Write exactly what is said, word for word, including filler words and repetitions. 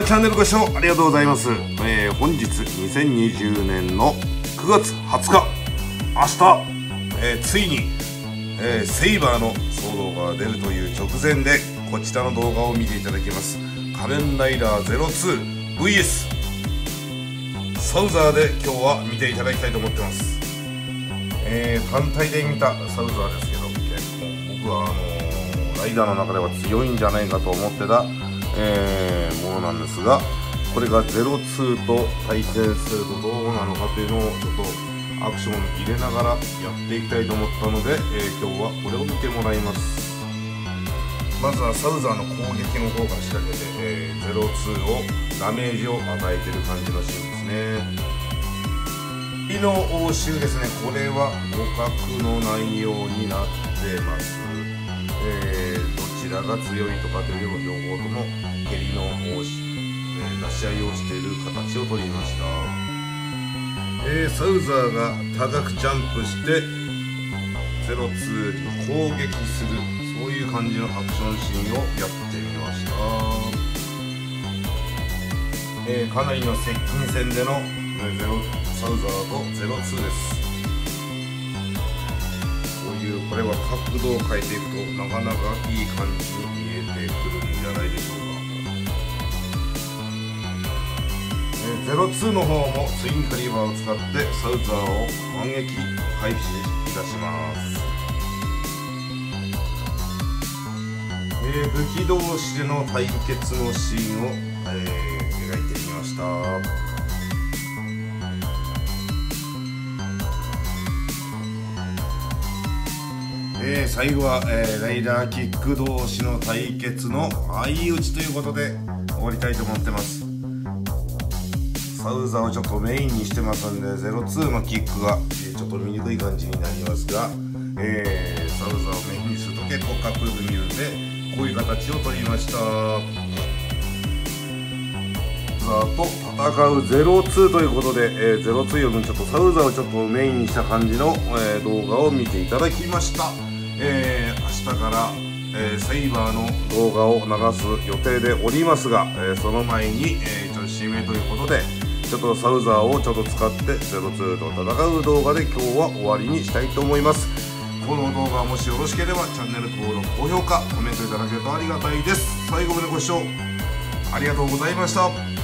チャンネルご視聴ありがとうございます。えー、本日にせんにじゅうねんのくがつはつか、明日、えー、ついに、えー、セイバーの騒動が出るという直前でこちらの動画を見ていただきます。仮面ライダーゼロツー ブイエス サウザーで今日は見ていただきたいと思ってます。えー、単体で見たサウザーですけど、結構僕はあのー、ライダーの中では強いんじゃないかと思ってた、えー、ものなんですが、これがゼロツーと対戦するとどうなのかというのをちょっとアクション入れながらやっていきたいと思ったので、えー、今日はこれを見てもらいます。まずはサウザーの攻撃の方から仕掛けて、えー、ゼロツーをダメージを与えてる感じのシーンですね。火の応酬ですね。これは互角の内容になってます。えー、どちらが強いとかという両方とも蹴りの応酬、えー、出し合いをしている形を取りました。えー、サウザーが高くジャンプしてゼロツーに攻撃する、そういう感じのアクションシーンをやってみました。えー、かなりの接近戦でのゼロサウザーとゼロツーです。こういうこれは角度を変えていくとなかなかいい感じに見えてくるんじゃないでしょうか。えー、ゼロツーの方もツインカリバーを使ってサウザーを反撃開始いたします。えー、武器同士での対決のシーンを、えー、描いてみました。えー、最後は、えー、ライダーキック同士の対決の相打ちということで終わりたいと思ってます。サウザーをちょっとメインにしてますんでゼロツーのキックが、えー、ちょっと見にくい感じになりますが、えー、サウザーをメインにすると結構かっこよく見えるんでこういう形を取りました。サウザーと戦うゼロツーということで、えー、ゼロツーよりもちょっとサウザーをちょっとメインにした感じの、えー、動画を見ていただきました。えー、明日から、えー、セイバーの動画を流す予定でおりますが、えー、その前に、えー、ちょっと締めということでちょっとサウザーをちょっと使ってゼロツーと戦う動画で今日は終わりにしたいと思います。この動画もしよろしければチャンネル登録、高評価、コメントいただけるとありがたいです。最後までご視聴ありがとうございました。